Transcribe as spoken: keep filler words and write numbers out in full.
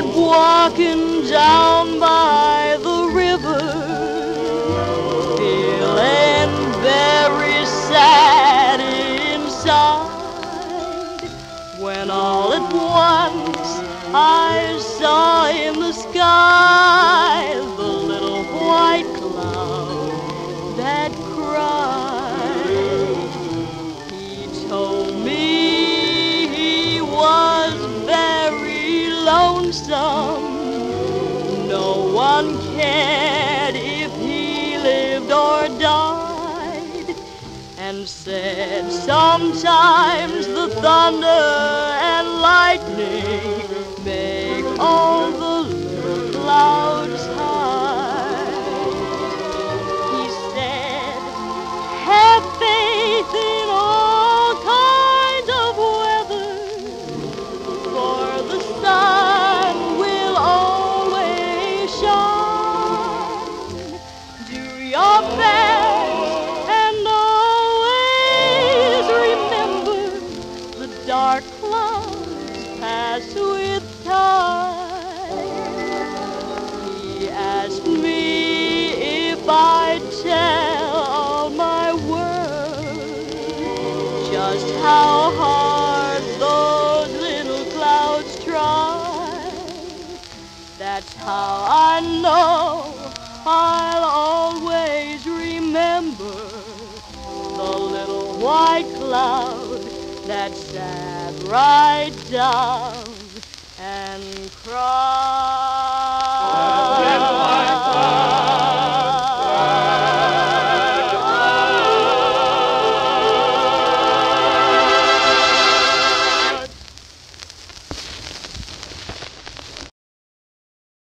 started walking down by the river, feeling very sad inside, when all at once I saw in the sky the little white cloud that cried. He told me he was very lonesome. No one cared if he lived or died, and said sometimes the thunder and lightning make all the little clouds hide. He said, have faith in all kinds of weather, for the sun will always shine. Do your best and always remember the dark clouds pass with time. He asked me if I'd tell all my world just how hard those little clouds try. That's how I know I'll always remember the little white cloud that sat right down